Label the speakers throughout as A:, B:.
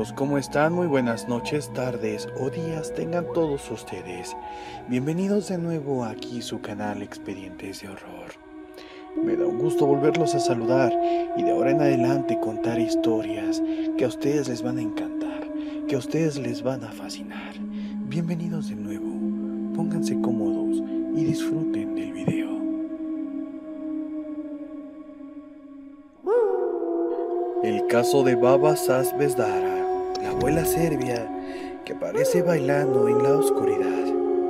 A: amigos, ¿cómo están? Muy buenas noches, tardes o días tengan todos ustedes. Bienvenidos de nuevo aquí su canal Expedientes de Horror. Me da un gusto volverlos a saludar y de ahora en adelante contar historias que a ustedes les van a encantar, que a ustedes les van a fascinar. Bienvenidos de nuevo, pónganse cómodos y disfruten del video. El caso de Baba Sasbezdara, la abuela serbia que aparece bailando en la oscuridad.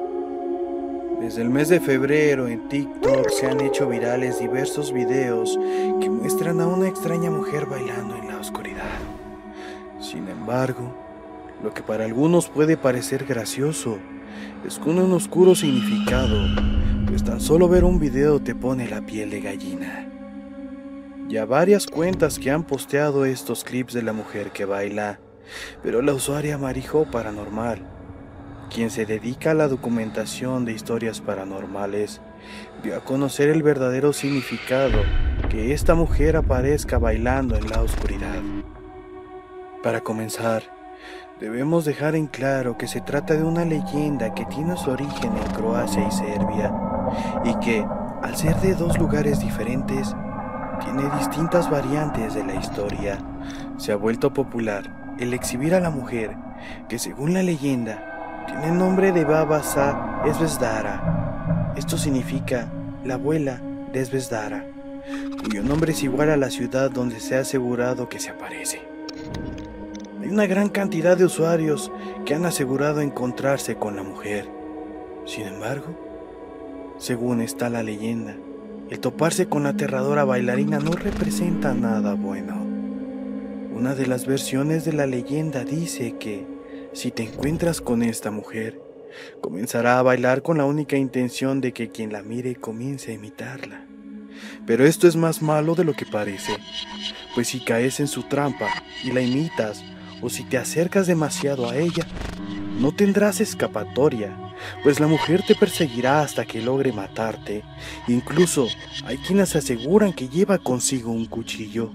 A: Desde el mes de febrero en TikTok se han hecho virales diversos videos que muestran a una extraña mujer bailando en la oscuridad. Sin embargo, lo que para algunos puede parecer gracioso esconde un oscuro significado, pues tan solo ver un video te pone la piel de gallina. Ya varias cuentas que han posteado estos clips de la mujer que baila, pero la usuaria Marijo Paranormal, quien se dedica a la documentación de historias paranormales, dio a conocer el verdadero significado que esta mujer aparezca bailando en la oscuridad. Para comenzar, debemos dejar en claro que se trata de una leyenda que tiene su origen en Croacia y Serbia, y que, al ser de dos lugares diferentes, tiene distintas variantes de la historia. Se ha vuelto popular el exhibir a la mujer, que según la leyenda, tiene el nombre de Baba Sasbezdara. Esto significa la abuela de Sbezdara, cuyo nombre es igual a la ciudad donde se ha asegurado que se aparece. Hay una gran cantidad de usuarios que han asegurado encontrarse con la mujer. Sin embargo, según está la leyenda, el toparse con la aterradora bailarina no representa nada bueno. Una de las versiones de la leyenda dice que, si te encuentras con esta mujer, comenzará a bailar con la única intención de que quien la mire comience a imitarla. Pero esto es más malo de lo que parece, pues si caes en su trampa y la imitas, o si te acercas demasiado a ella, no tendrás escapatoria, pues la mujer te perseguirá hasta que logre matarte. Incluso hay quienes aseguran que lleva consigo un cuchillo.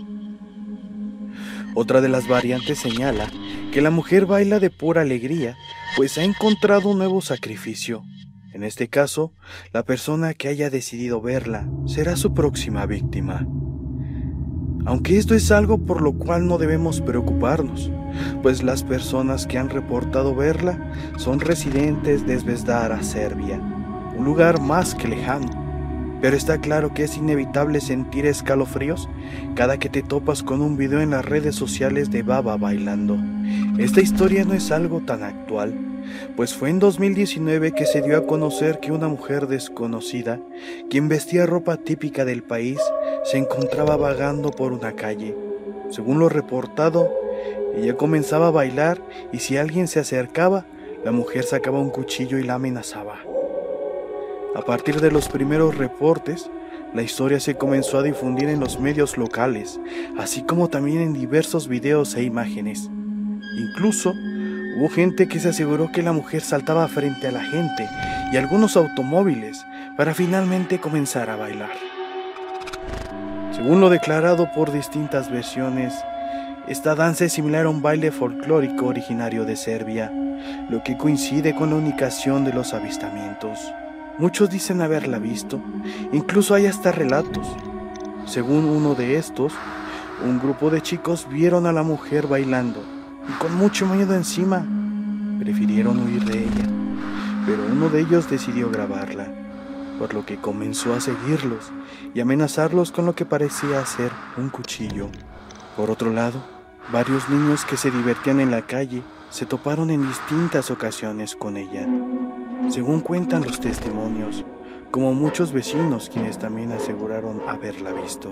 A: Otra de las variantes señala que la mujer baila de pura alegría, pues ha encontrado un nuevo sacrificio. En este caso, la persona que haya decidido verla será su próxima víctima. Aunque esto es algo por lo cual no debemos preocuparnos, pues las personas que han reportado verla son residentes de Sbezdara, Serbia, un lugar más que lejano. Pero está claro que es inevitable sentir escalofríos cada que te topas con un video en las redes sociales de Baba bailando. Esta historia no es algo tan actual, pues fue en 2019 que se dio a conocer que una mujer desconocida, quien vestía ropa típica del país, se encontraba vagando por una calle. Según lo reportado, ella comenzaba a bailar y si alguien se acercaba, la mujer sacaba un cuchillo y la amenazaba. A partir de los primeros reportes, la historia se comenzó a difundir en los medios locales, así como también en diversos videos e imágenes. Incluso hubo gente que se aseguró que la mujer saltaba frente a la gente y algunos automóviles para finalmente comenzar a bailar. Según lo declarado por distintas versiones, esta danza es similar a un baile folclórico originario de Serbia, lo que coincide con la unificación de los avistamientos. Muchos dicen haberla visto, incluso hay hasta relatos. Según uno de estos, un grupo de chicos vieron a la mujer bailando y con mucho miedo encima, prefirieron huir de ella, pero uno de ellos decidió grabarla, por lo que comenzó a seguirlos y amenazarlos con lo que parecía ser un cuchillo. Por otro lado, varios niños que se divertían en la calle se toparon en distintas ocasiones con ella. Según cuentan los testimonios, como muchos vecinos quienes también aseguraron haberla visto.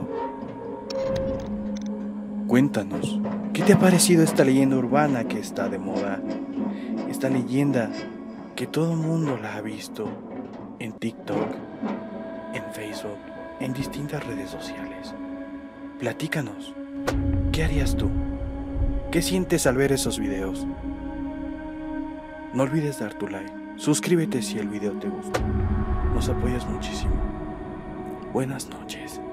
A: Cuéntanos, ¿qué te ha parecido esta leyenda urbana que está de moda? Esta leyenda que todo el mundo la ha visto en TikTok, en Facebook, en distintas redes sociales. Platícanos, ¿qué harías tú? ¿Qué sientes al ver esos videos? No olvides dar tu like. Suscríbete si el video te gustó, nos apoyas muchísimo. Buenas noches.